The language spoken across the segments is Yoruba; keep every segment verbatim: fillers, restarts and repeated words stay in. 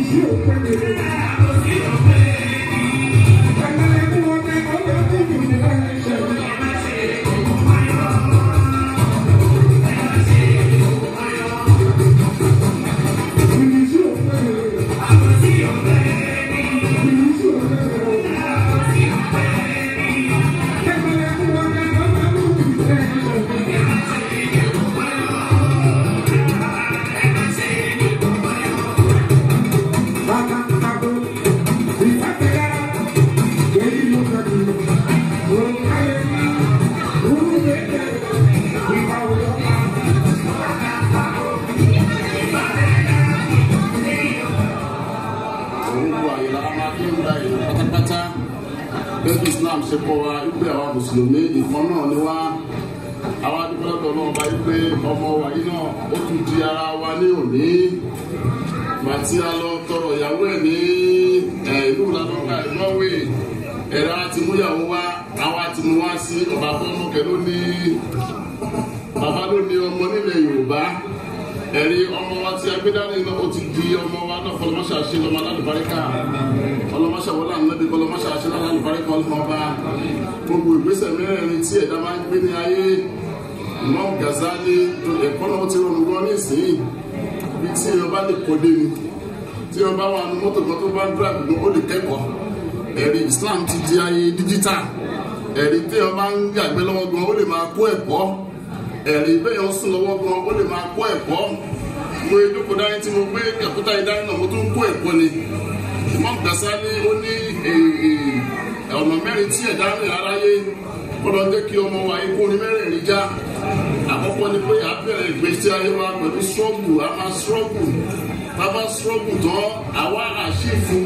Islam ṣe kọ́ wa wípé àwọn mùsùlùmí ìkan náà ni wá àwọn adúgbòlọ́dọ̀ náà bá wípé ọmọ wa yìí náà ó tún di ara wa ní òní màtí a lọ tọrọ ìyàwó ẹ̀ ní ìlú ìlànà ìlọ́wé ẹ̀rọ àti múyàwó wa àwọn àti mú wá sí ọba fọmọkẹ ló ní bàbá ló ní ọmọ nílẹ̀ Yorùbá ẹ̀rí ọmọ wa tí a gbé dání náà ó ti di ọmọ wa náà fọlọ́mọṣà ṣe lọ́mọ alálùbáríkà ọlọ́mọṣà wọlé ànábì fọlọ́mọṣà ṣe lọ́mọ alálùbáríkà ọlọ́mọba gbogbo ìgbésẹ̀ mẹ́rẹ̀ẹ̀rin tí ẹ̀dá máa ń gbé ní ayé Imam Ghazali ẹ̀kọ́ náà ti rọrùn gan ní ìsìn bí tí ẹ bá lè kọ́dé ni tí ẹ bá wà ní mọ́tò kan tó bá dúràbì gan ó lè kẹ́kọ̀ọ́ ẹ̀rí Islam ti di ayé díjítà ẹ̀rí tí ẹ bá ń yàgbẹ́ lọ́wọ́ gan ó lè máa kó ẹ̀kọ́ ẹ̀rí bẹ́ẹ̀ ń sún lọ́wọ́ gan ó lè máa kó ẹ̀kọ́ mo ìjókòó dání tí mo gbé kẹ̀kútà yìí dání náà mo tún kó ẹ̀kọ́ ni Imam Ghazali ó ní ọ̀nà mẹ́rin tí ẹ̀dá rìn aráyé kọ́lọ́ jẹ́ kí ọmọ wa ikú ní mẹ́rẹ̀ẹ̀rin já àkọ́kọ́ ni pé a bẹ̀rẹ̀ ìgbésí ayé wa pẹ̀lú ṣọ́ọ̀bù a máa ṣọ́ọ̀bù bàbá ṣọ́ọ̀bù tán àwa àṣìfù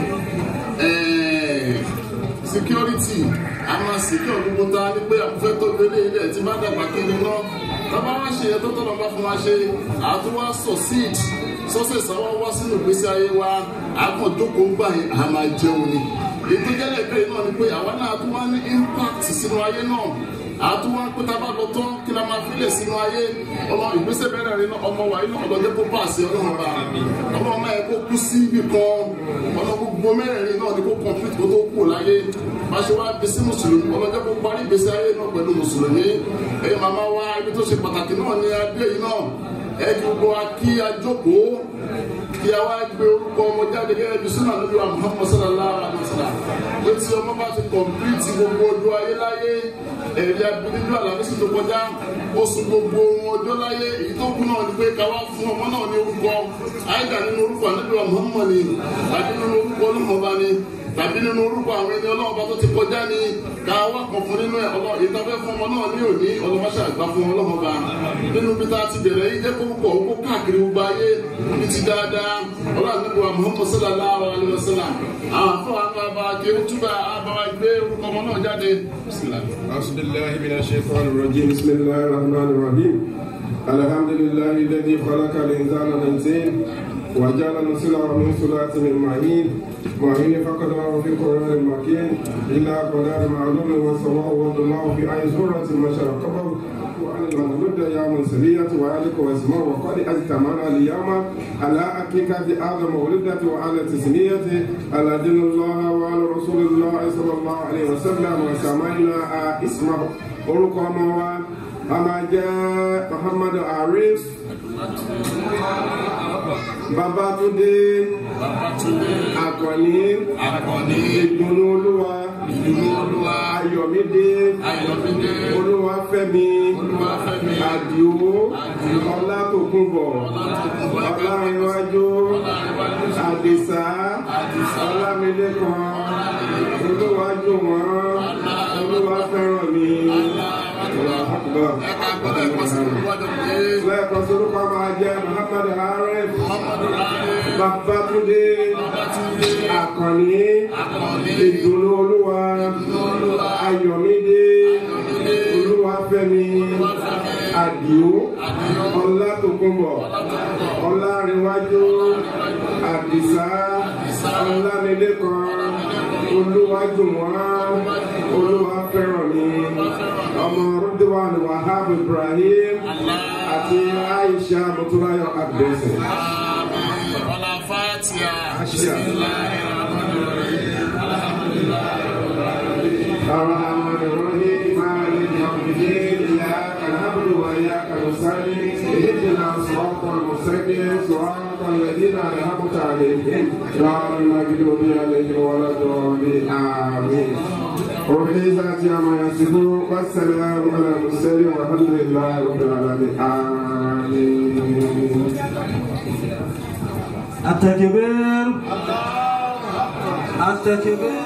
security a máa secure gbogbo ta ní pé àkúfẹ́ tó gbé ní ilẹ̀ tí bá dàgbà kiri náà bàbá wa ṣe ẹ̀tọ́ tọ́lọ́ bá fún wa ṣe àtúwá succeed success àwọn wá sínú ìgbésí ayé wa àgbọ̀n jókòó ń gbà yẹn a máa jẹun ni ètò jẹ́lẹ̀ ìbéèrè náà ni pé àwa náà tún wá ní impact sínú ayé náà àtúwá pé tá a bá lọ tán kí la máa filẹ̀ sínú ayé ọmọ ìgbésẹ̀ bẹ̀rẹ̀ rẹ náà ọmọ wa yìí náà ọlọ́jẹ́ kó bá àṣẹ ọlọ́run bá ọmọ ọmọ ẹ̀ kó kú sí ibì kan ọ̀nà gbogbo mẹ́rẹ̀ẹ̀rin náà ni kó complete kó tó kú láyé bá ṣe wá bí sí mùsùlùmí ọlọ́jẹ́ kó parí ìgbésẹ̀ ayé náà pẹ̀lú mùsùlùmí ẹ̀yẹ màmá wa ibi tó ṣe pàtàkì náà ni adé yìí náà ẹ̀ kí gbogbo wa kí a jókòó kí a wá gbé orúkọ ọmọ jáde gẹ́gẹ́ bí súnà níbi wa Muhammad sallallahu alaihi wasallam pé tí ọmọ bá ti complete gbogbo ọjọ́ ayé láyé ẹ̀rí abidjan alamisi tó kọjá oṣù gbogbo ọjọ́ láyé èyí tó kú náà ni pé ká wá fún ọmọ náà ní orúkọ àìdá nínú orúkọ níbi wa Muhammad ni tàbí nínú orúkọ olùmọba ni tàbí nínú orúkọ àwọn ẹni ọlọ́ọ̀bá tó ti kọjá ni ká wá kàn fún nínú ẹ̀ ọlọ́ ìtafẹ́ fún ọmọ náà ní òní ọlọ́mọṣẹ́ àgbà fún ọlọ́mọba nínú bí tá a ti bẹ̀rẹ̀ yìí jẹ́ kó pọ̀ kó káàkiri gbogbo ayé ní ti dáadáa ọlọ́run níbi wa Muhammad sallallahu alaihi wasallam àwọn afọ àbábá kí ó túbà àbáwá gbé orúkọ ọmọ náà jáde. Bismillahi minash shaitanir rajim. Bismillahir rahmanir rahim. Alhamdulillahi alladhi khalaqa al-insana min tin wa ja'ala nuslahu min sulatin min ma'in وإن فقدره في القرآن المكين إلا قدر معلوم والسماء والله في أي سورة مشرقه وأن المولود يوم سبية وعليك واسمه وقد أجتمعنا اليوم على حقيقة هذا مولدة وعلى تسمية على دين الله وعلى رسول الله صلى الله عليه وسلم وسمينا اسمه ورقم أما جاء محمد Harif Babatunde Akọni Ìdùnnú Olúwa Ayọ̀mídé Olúwafẹ́mi Àdìó Ọlátòkúnbọ̀ Ọlárìnwájú Àdìsá Ọlámilékan Olúwájú wọn Olúwafẹ́ràn mi. Lẹ́ẹ̀kan sórúkọ máa jẹ́ Muhammad Harif Babatunde Akọni Ìdùnnú Olúwa Ayọ̀mídé Olúwafẹ́mi Àdìó Ọlátòkúnbọ̀ Ọlárìnwájú Àdìsá Ọlámilékan Olúwájúwọ̀n Olúwafẹ́ràn mi ọmọ Ridwan Wahab Ibrahim àti Aisha Muturayo Abdese. Al-Fatiha. Bismillahirrahmanirrahim. Alhamdulillahi rabbil alamin. Ar-Rahmanir-Rahim. Maliki yawmiddin. Iyyaka na'budu wa iyyaka nasta'in. Ihdinas siratal mustaqim. Siratal ladzina an'amta 'alaihim ghayril maghdubi 'alaihim waladdallin. Amin. وبالعزة عما يصفون والسلام على المرسلين والحمد لله رب العالمين. آمين. التكبير التكبير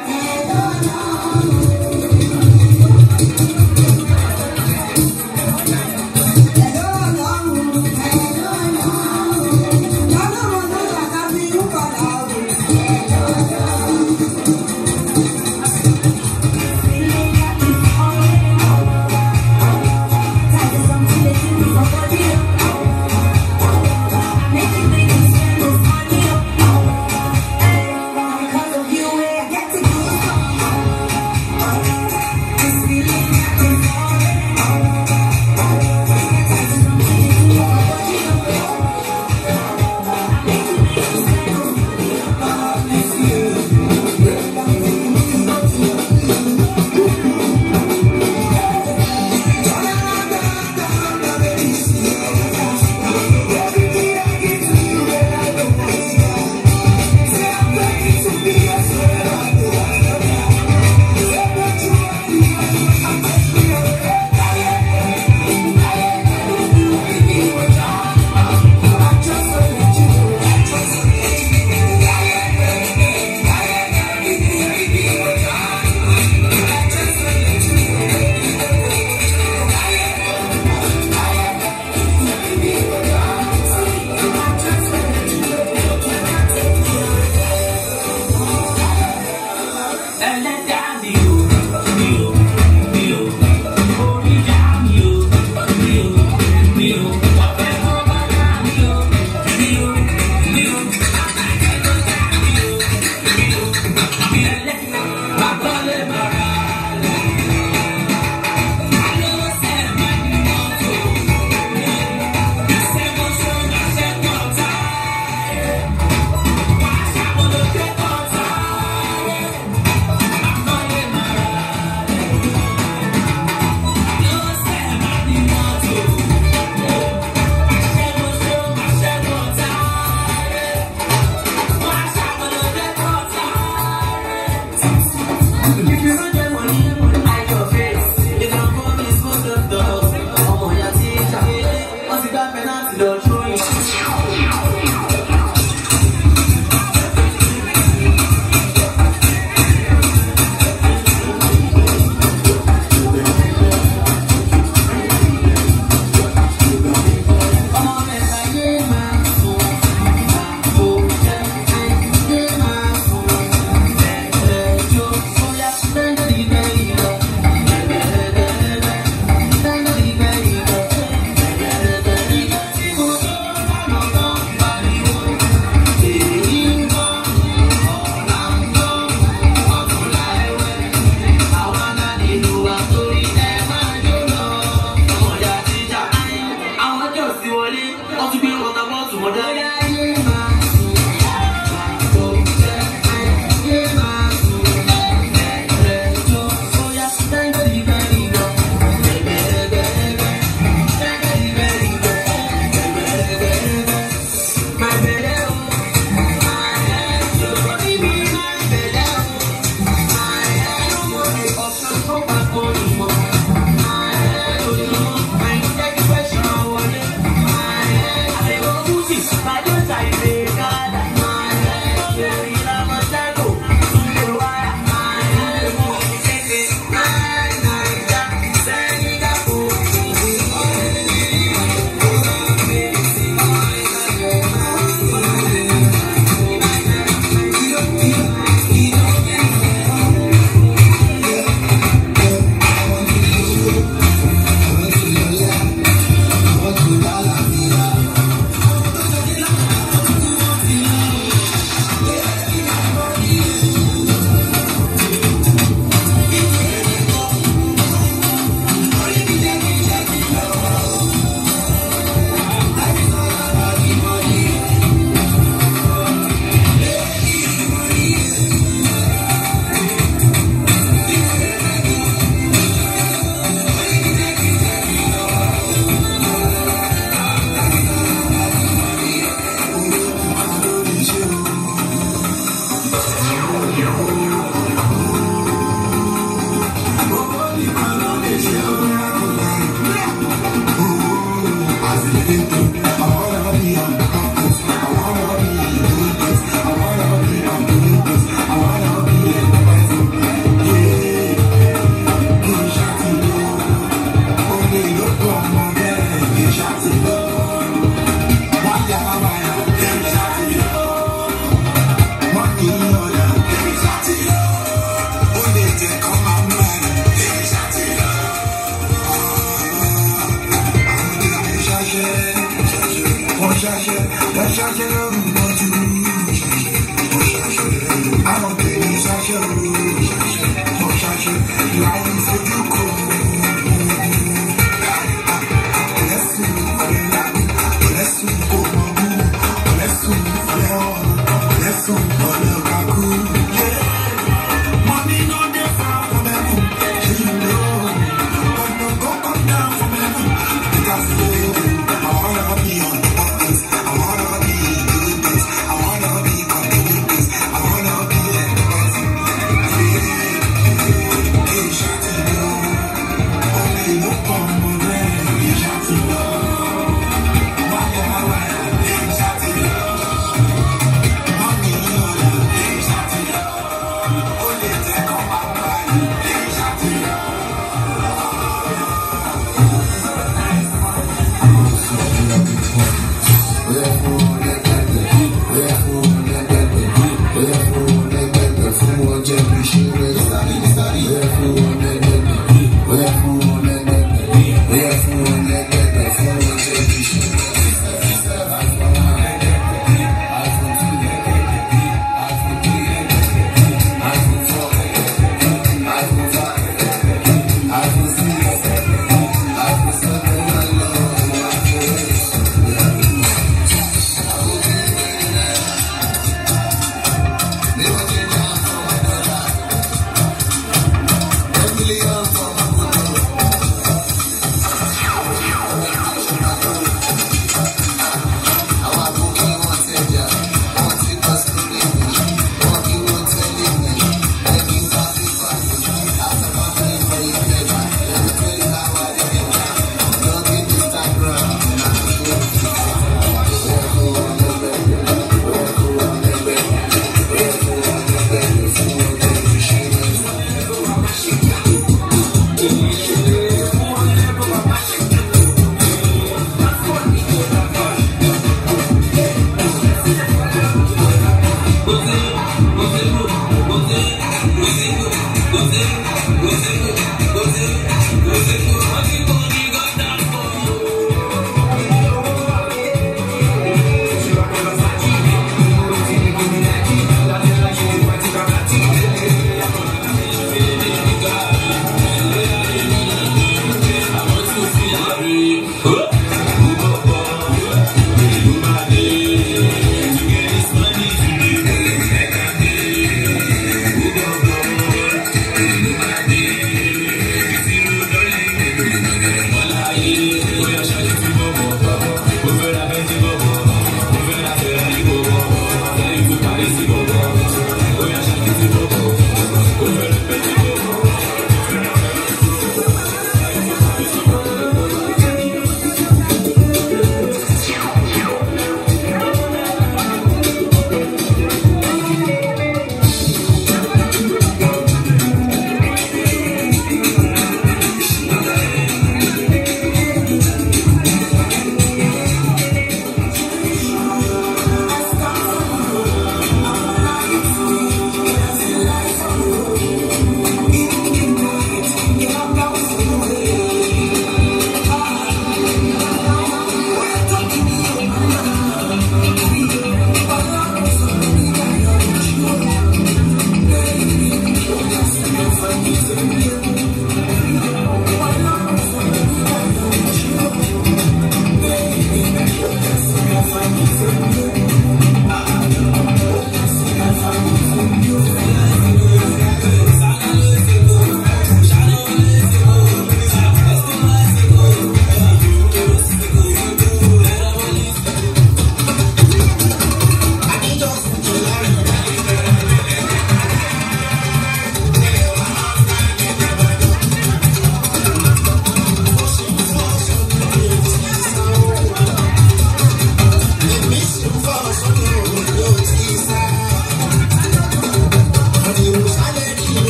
Lord, bless them,